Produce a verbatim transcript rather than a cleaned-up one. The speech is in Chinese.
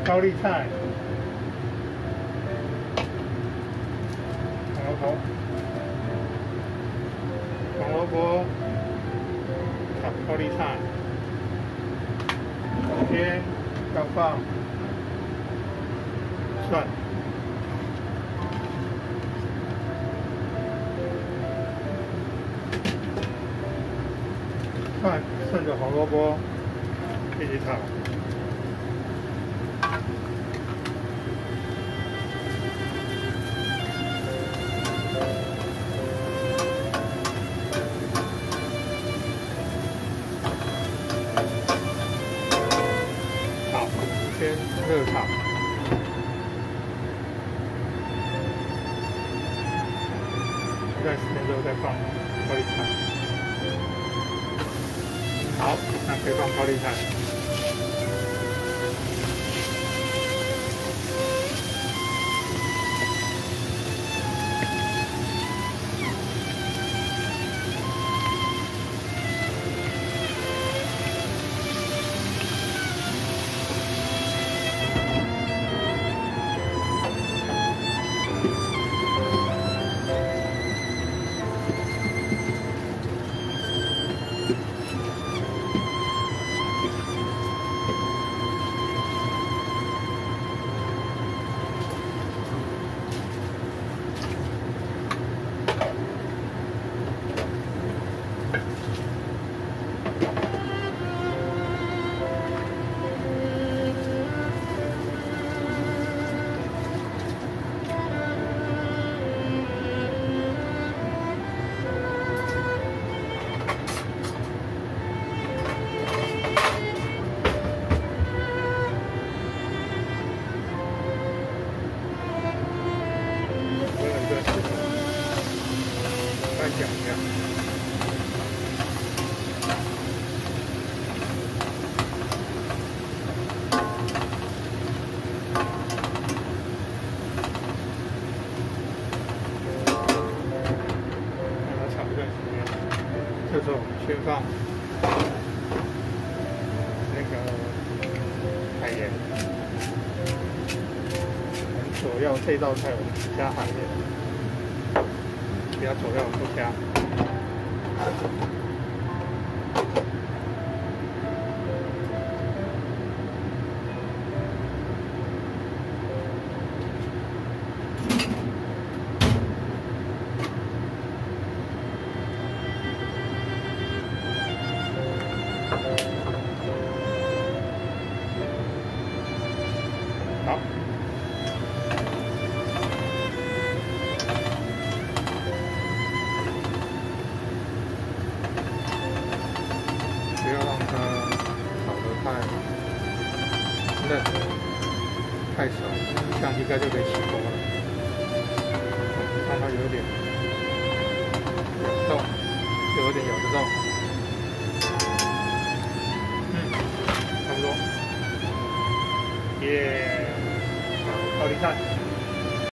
高丽菜、红萝卜、红萝卜、炒高丽菜，首先要放蒜。 蒜顺着红萝卜一起炒，好，先热炒，一段时间之后再放高丽菜。 好，那可以放高丽菜。讲一下。让它炒一段时间，这时候我们先放那个海盐，我们主要这道菜我们只加海盐。 不要左右不加。好。 不要让它炒得太嫩、太熟，这样应该就可以起锅了。让它有点有动，有点有的动。嗯，差不多。耶，炒高丽菜。